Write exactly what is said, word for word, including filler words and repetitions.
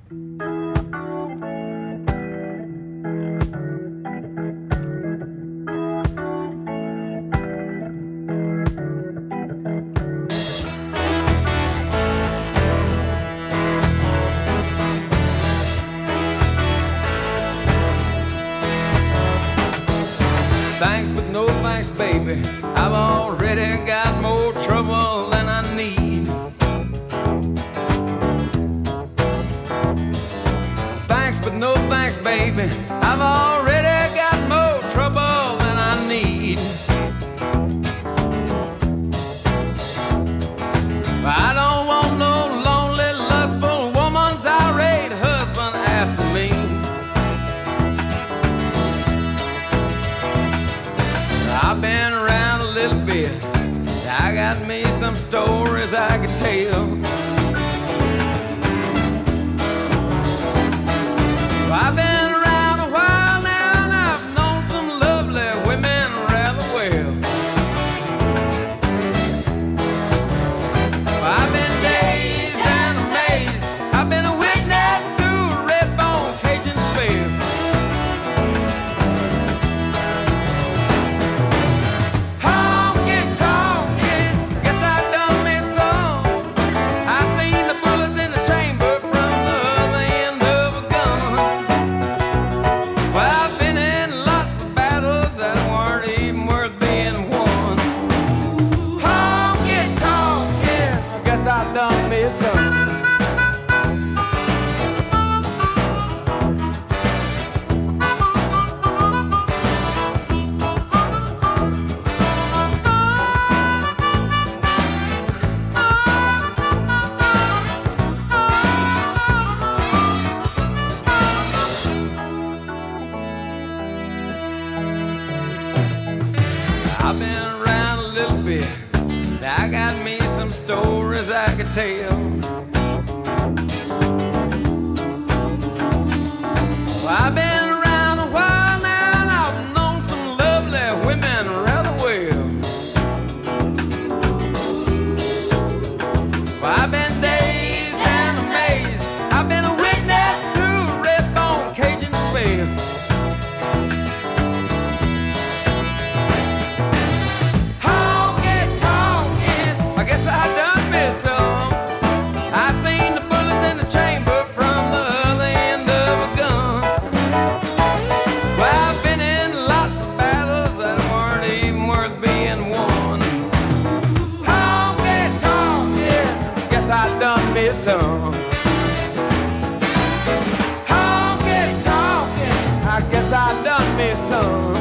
Thanks, but no thanks, baby. I've already got more trouble than I need. Thanks, but no thanks, baby. I've already got more trouble than I need. I don't want no lonely, lustful woman's irate husband after me. I've been around a little bit. I got me some stories I could tell. I've been around a while now, and I've known some lovely women rather well. I've been dazed and amazed. I've been a witness to a red-bone Cajun spell. Honky Tonkin, guess I done me some. I seen the bullets in the chamber from the other end of a gun. Well, I've been in lots of battles that weren't even worth being won. Honky Tonkin, guess I done me some. I've been around a little bit. I got me some stories I could tell. Well, I've been around a while now, and I've known some lovely women rather well. Well, I've been dazed and amazed. I've been a witness to a red-bone Cajun spell. Honky Tonkin, I guess I done me some. I seen the bullets in the chamber from the other end of a gun. Well, I've been in lots of battles that weren't even worth being won. Honky Tonkin, guess I done me some. Honky Tonkin, I guess I done me some.